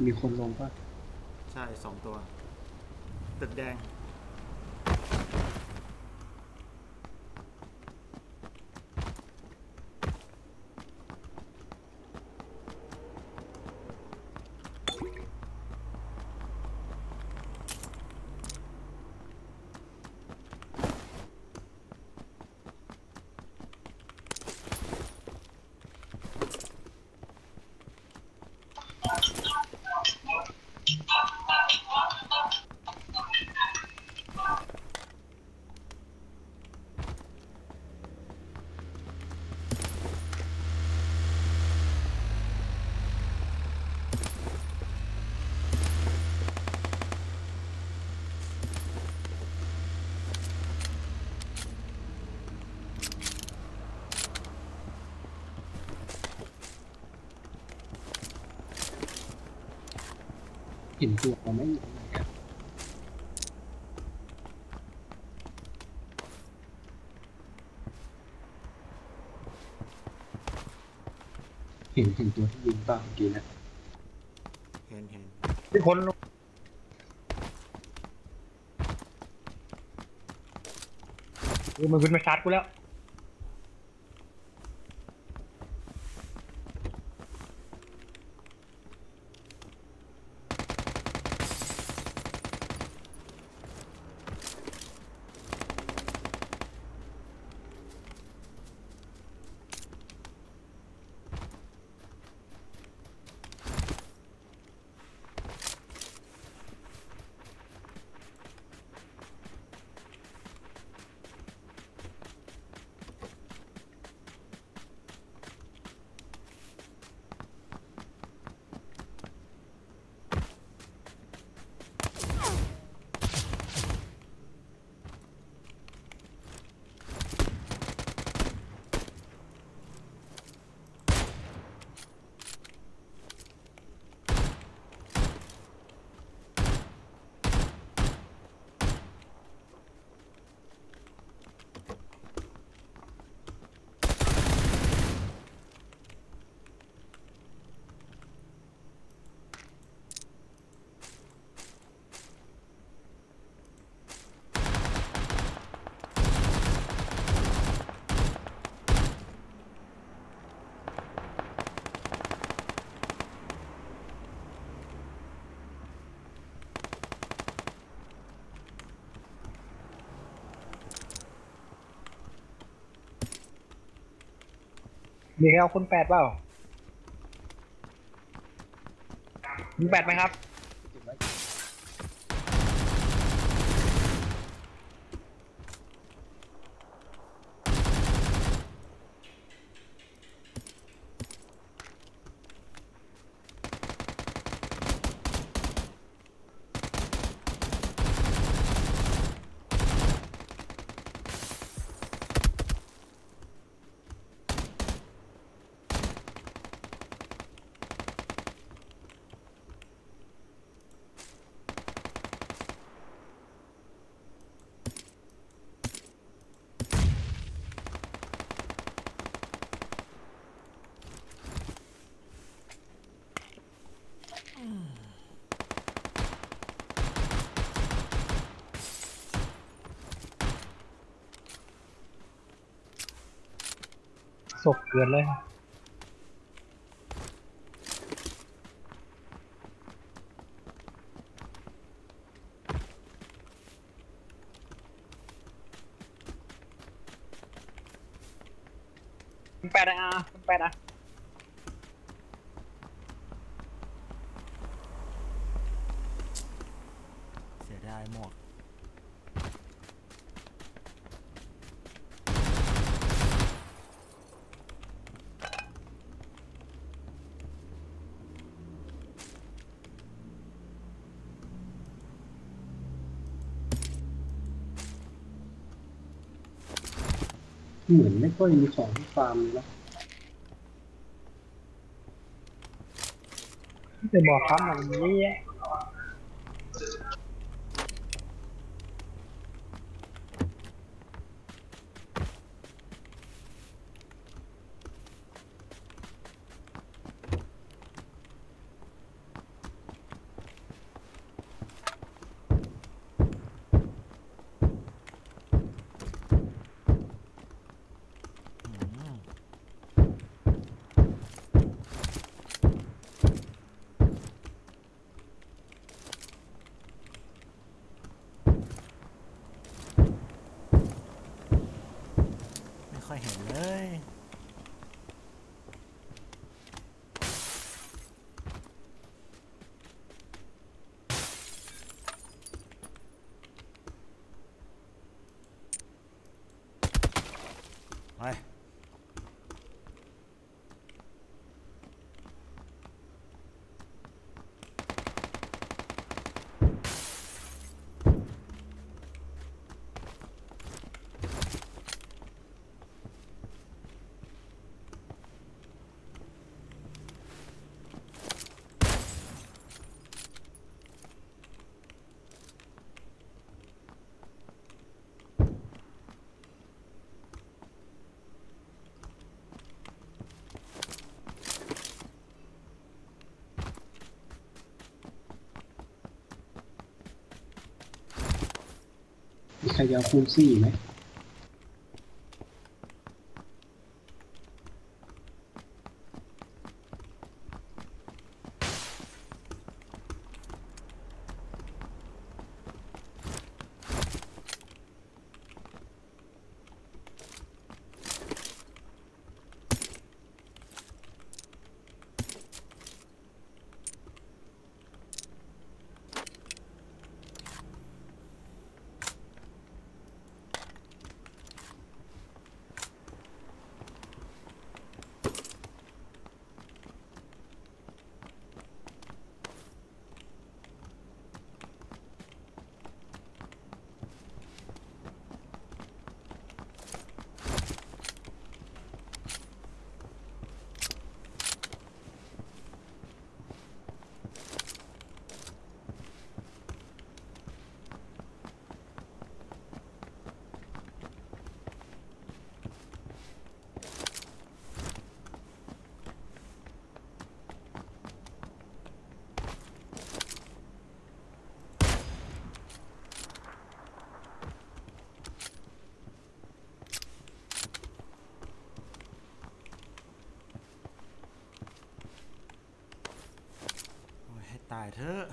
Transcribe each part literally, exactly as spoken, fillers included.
มีคนลงปะใช่สองตัวตึกแดงเห็นตัวเราไม่อยู่ไหนกันเห็นเห็นตัวที่ยิงป่ะเมื่อกี้นะเห็นเห็นมีคนมันขึ้นมาชาร์จกูแล้วมีใครเอาคนแปดเปล่ามีแปดไหมครับศพเกินเลยคนแปดอ่ะคนแปดอ่ะเสียดายหมดเหมือนไม่ค่อยมีของที่ฟาร์มเลยนะจะบอกครับมันนี้มีใครจะเอาคูณสี่ไหมโอ้ยให้ตายเถอะ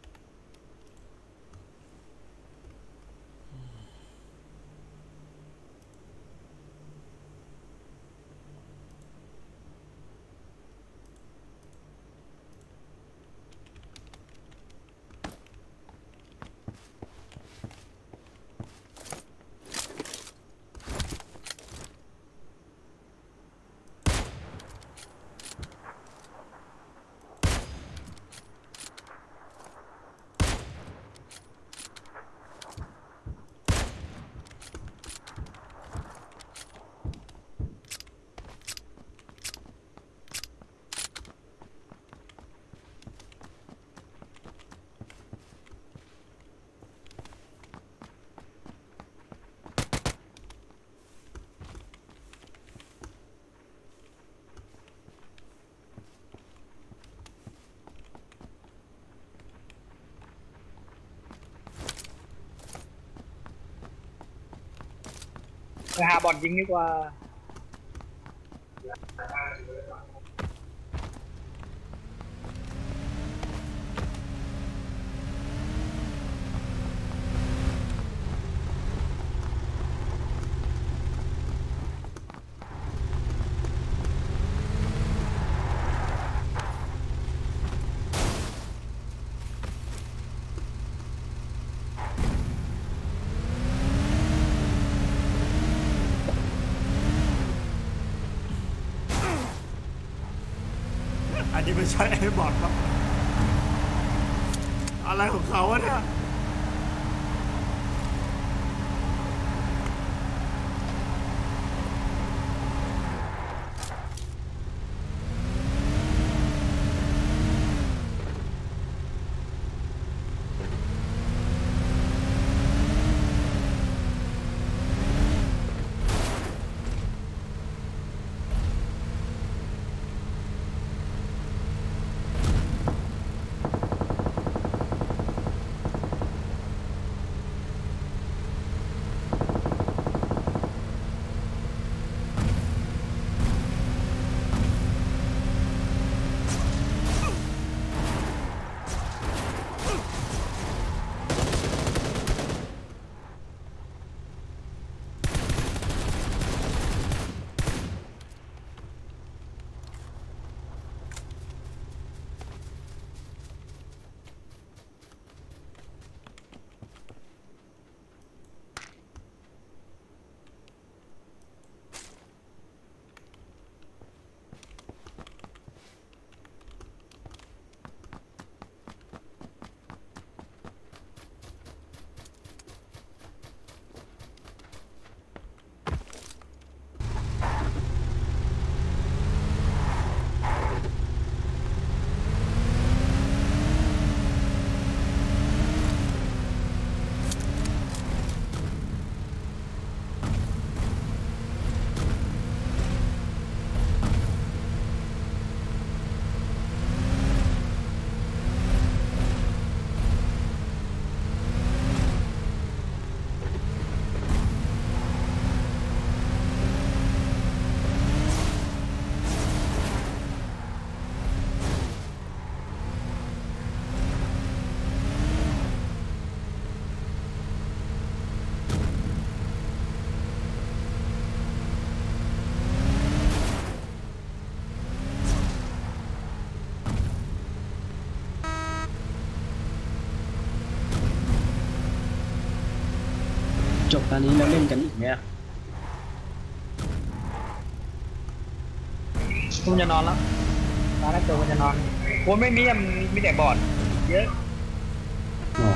ไปหาบอลยิงดีกว่าอันนี้ไม่ใช่ไอ้บอทครับอะไรของเขาวะเนี่ยจบตอนนี้แล้วเล่นกันอีกไหมอะผมจะนอนแล้วตอนแรกตัวมันจะนอนผมไม่มีอะมันมีแต่บอร์ดเยอะอ๋อ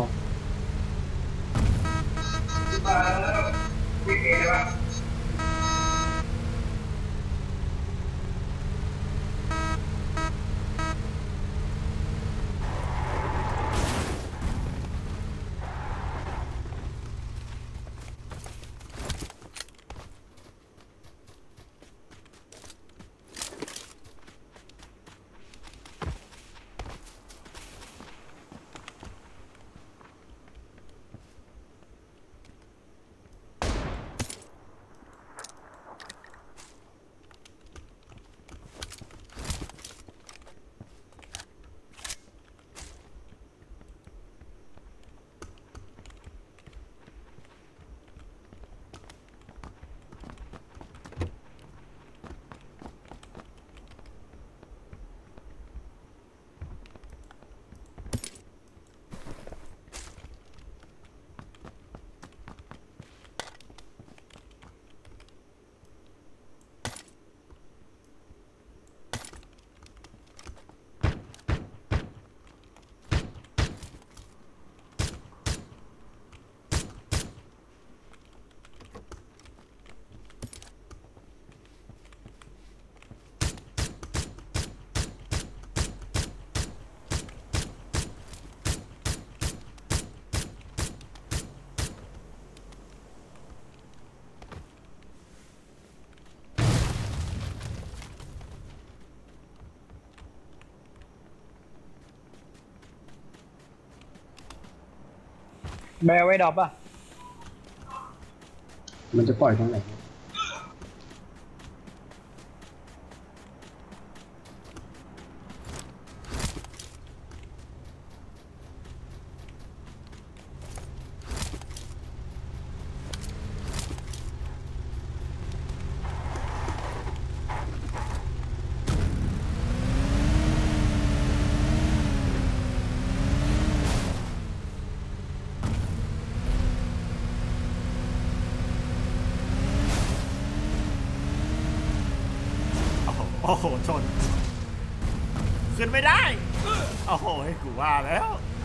แบร์ไว้ดรอปป่ะมันจะปล่อยตรงไหนโอ้โหโอ้โหชนขึ้นไม่ได้โอ้โหกูว่าแล้ว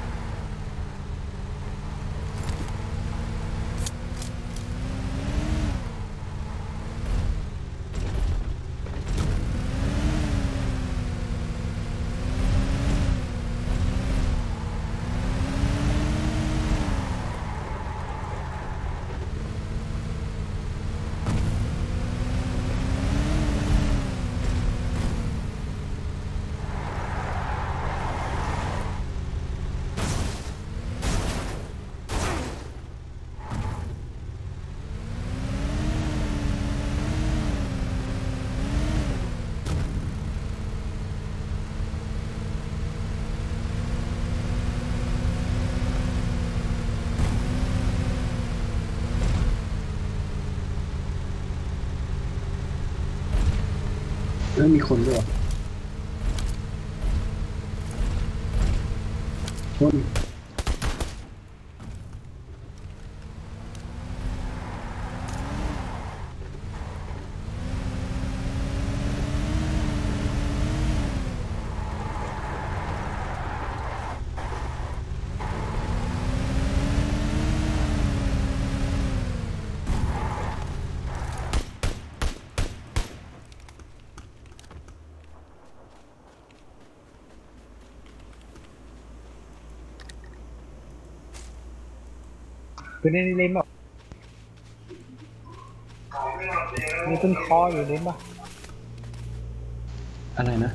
แล้วมีคนด้วยชนคือในนี้เล่นแบบมีต้นคออยู่เล่นป่ะอะไรนะ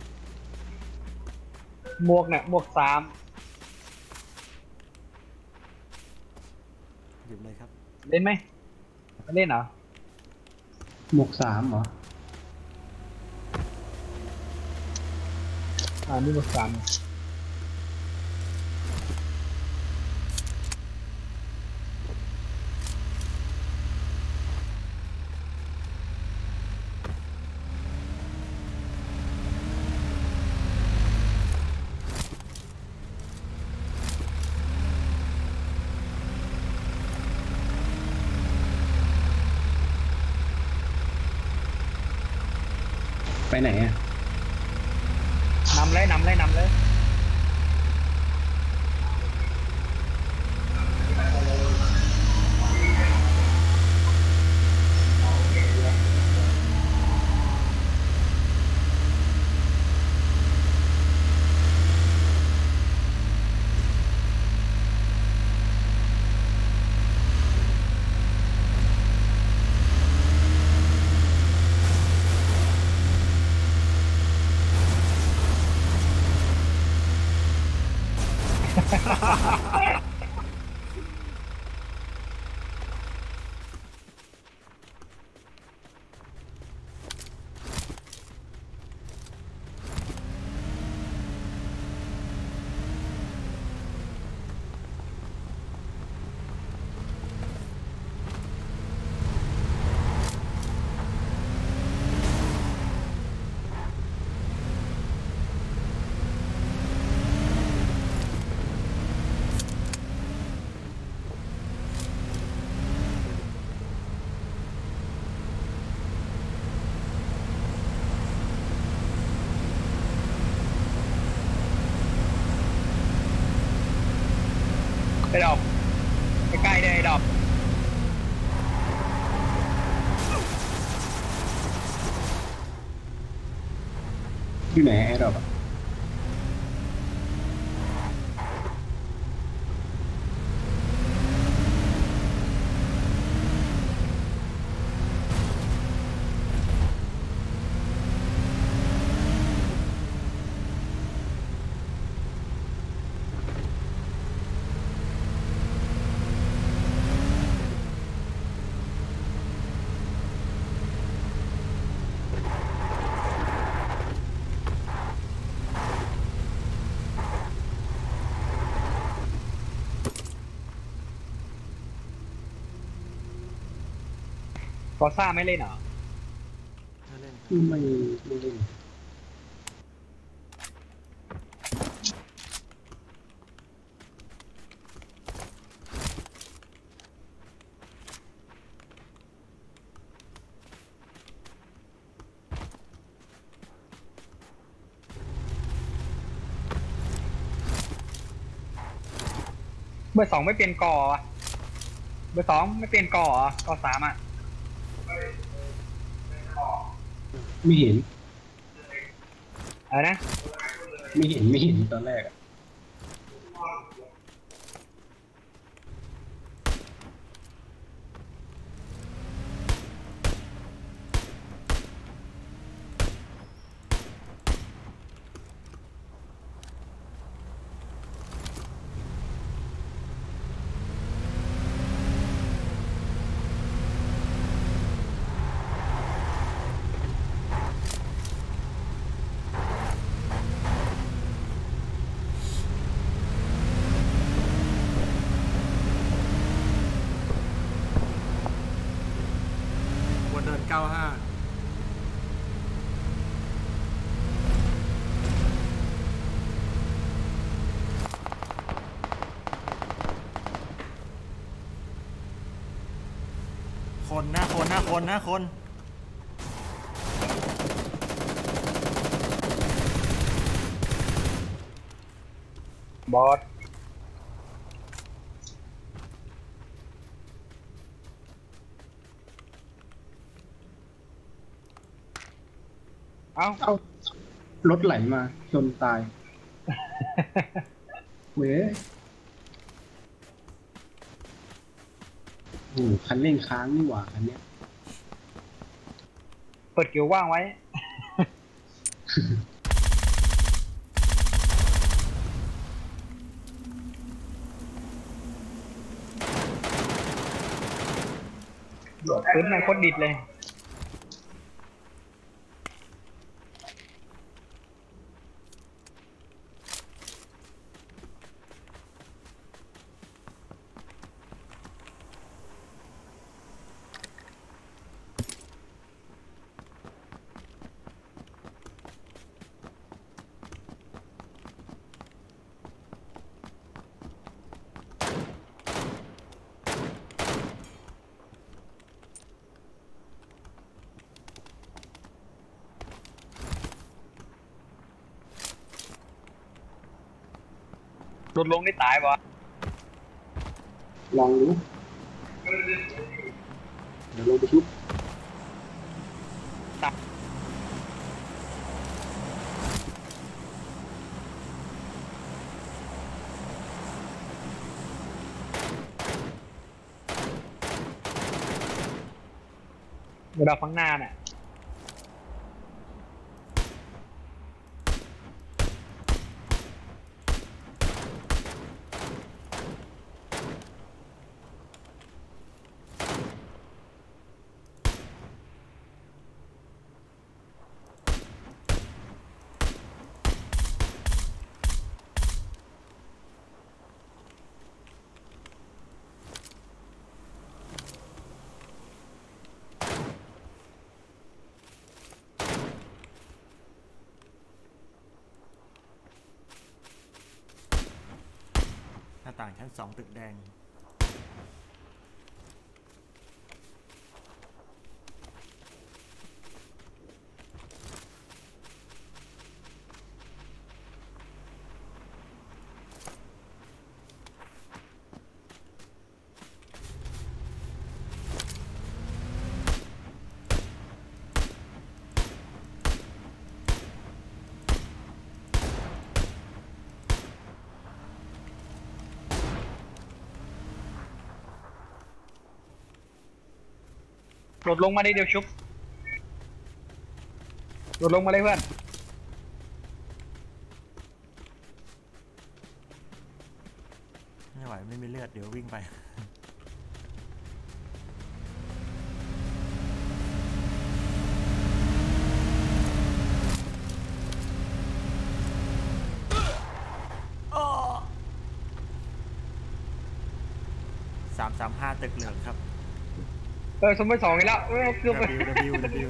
หมวกเนี่ยหมวกสามหยิบเลยครับเล่นไหมไม่เล่นเหรอหมวกสามเหรออ่านี่หมวกสามไปไหนอ่ะนำเลยนำเลยนำเลย ไปดอกไปใกล้ๆเลยดอกอยู่ไหนแอร์ดรอปกอซ่าไม่เล่นเหรอถ้าเล่นครับไม่ไม่เล่นเบอร์สองไม่เปลี่ยนก่อวะเบอร์สองไม่เปลี่ยนก่อเหรอก่อสามอ่ะไม่เห็นอะไรนะไม่เห็นไม่เห็นตอนแรกอะบนเดินเก้าห้าคนนะคนนะคนนะคนบอสเอ้าเอ้ารถไหลมาชนตายเว้ยโอ้โหคันเร่งค้างนี่หว่าคันเนี้ยเปิดเกียวว่างไว้ พื้นมันโคตรดิดเลยรถลงได้ตายปะลองดูเดี๋ยวลงไปชุบเดี๋ยวเราฟังหน้าน่ะหน้าต่างชั้นสองตึกแดงรถลงมาได้เดี๋ยวชุบรถลงมาเลยเพื่อนไม่ไหวไม่มีเลือดเดี๋ยววิ่งไปสามสามห้าตึกเหลืองครับเออสมมติสองอีกแล้วเออเกือบ W W W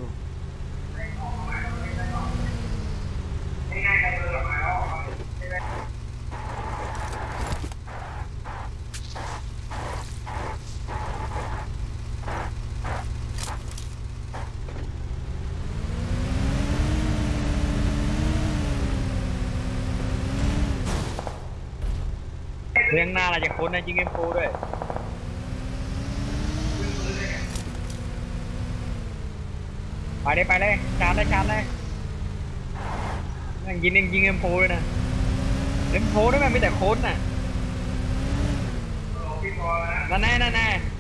เรื่องหน้าเราจะค้นนะยิงเอ็มโฟด้วยไปเลยไปเลยชาร์จเลยชาร์จเลยยิงยิงเอ็มโฟด้วยนะเอ็มโฟด้วยมันมีแต่โค้ดน่ะนั่นแน่นั่นแน่